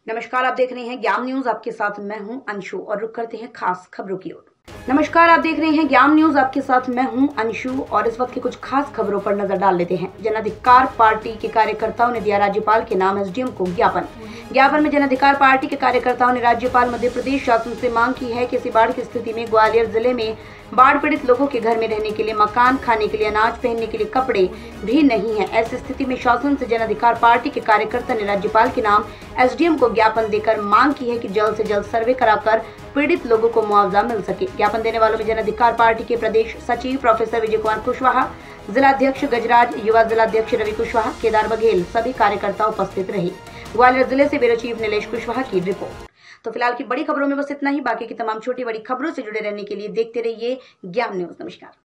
नमस्कार, आप देख रहे हैं ज्ञान न्यूज। आपके साथ मैं हूं अंशु और रुक करते हैं खास खबरों की ओर। नमस्कार, आप देख रहे हैं ज्ञान न्यूज। आपके साथ मैं हूं अंशु और इस वक्त की कुछ खास खबरों पर नजर डाल लेते हैं। जन अधिकार पार्टी के कार्यकर्ताओं ने दिया राज्यपाल के नाम एसडीएम को ज्ञापन में जन अधिकार पार्टी के कार्यकर्ताओं ने राज्यपाल मध्य प्रदेश शासन से मांग की है कि इसी बाढ़ की स्थिति में ग्वालियर जिले में बाढ़ पीड़ित लोगों के घर में रहने के लिए मकान, खाने के लिए अनाज, पहनने के लिए कपड़े भी नहीं है। ऐसी स्थिति में शासन से जन अधिकार पार्टी के कार्यकर्ता ने राज्यपाल के नाम एसडीएम को ज्ञापन देकर मांग की है कि जल्द से जल्द सर्वे कराकर पीड़ित लोगों को मुआवजा मिल सके। ज्ञापन देने वालों में जन अधिकार पार्टी के प्रदेश सचिव प्रोफेसर विजय कुमार कुशवाहा, जिलाध्यक्ष गजराज, युवा जिलाध्यक्ष रवि कुशवाहा, केदार बघेल सभी कार्यकर्ता उपस्थित रहे। ग्वालियर जिले से ब्यूरो चीफ नीलेश कुशवाहा की रिपोर्ट। तो फिलहाल की बड़ी खबरों में बस इतना ही। बाकी की तमाम छोटी बड़ी खबरों से जुड़े रहने के लिए देखते रहिए ज्ञान न्यूज। नमस्कार।